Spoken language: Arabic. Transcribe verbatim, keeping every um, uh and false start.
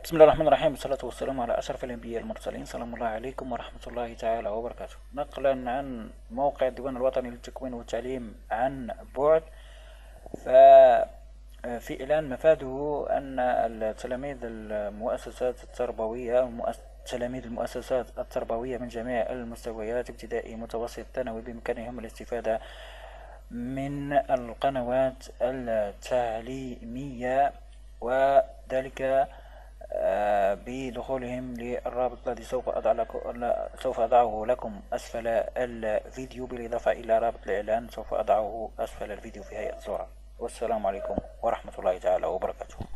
بسم الله الرحمن الرحيم، والصلاة والسلام على أشرف الأنبياء المرسلين. سلام الله عليكم ورحمة الله تعالى وبركاته. نقلا عن موقع الديوان الوطني للتكوين والتعليم عن بعد، ففي إعلان مفاده أن التلاميذ المؤسسات التربوية تلاميذ المؤسسات التربوية من جميع المستويات ابتدائي متوسط ثانوي بإمكانهم الاستفادة من القنوات التعليمية، وذلك آه، بدخولهم للرابط الذي سوف أضع لكم سوف أضعه لكم أسفل الفيديو، بالإضافة إلى رابط الإعلان سوف أضعه أسفل الفيديو في هيئة صورة. والسلام عليكم ورحمة الله تعالى وبركاته.